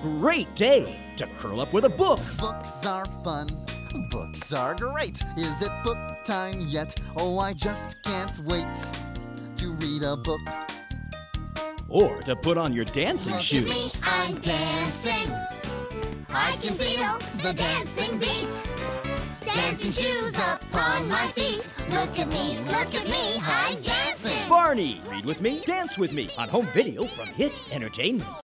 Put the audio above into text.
great day to curl up with a book. Books are fun. Books are great. Is it book time yet? Oh, I just can't wait to read a book. Or to put on your dancing Look shoes. at me, I'm dancing. I can feel the dancing beat. Dancing shoes up on my feet. Look at me, I'm dancing. Barney, read with me, dance with me on home video from Hit Entertainment.